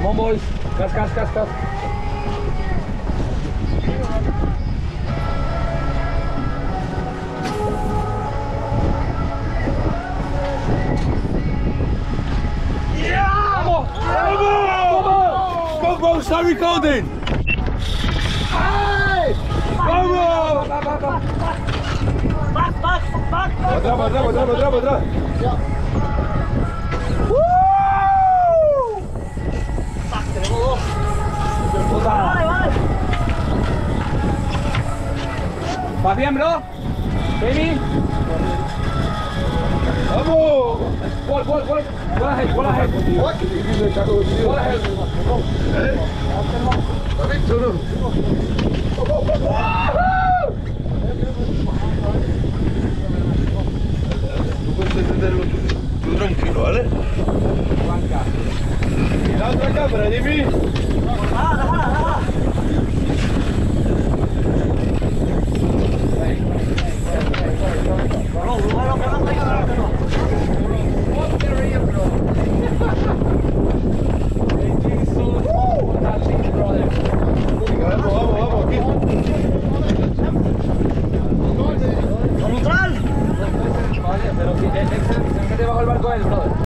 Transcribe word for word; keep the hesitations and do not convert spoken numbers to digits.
Momoi, gas, gas, gas, gas. Yeah! Vamos! Vamos! Go, bro, start recording! Hey! Vamos! Back, back, back, back! Atrás, atrás, atrás, atrás, atrás. Ya. Vale, vale. ¿Vas bien, bro? Baby. Vamos. Ball, ball, ball. Ball ahead, ball ahead. What? Ball ahead. ¿Has visto, no? Tú puedes entenderlo tú, tú tranquilo, ¿vale? Y la otra cámara, Jimmy. Jala, jala, jala.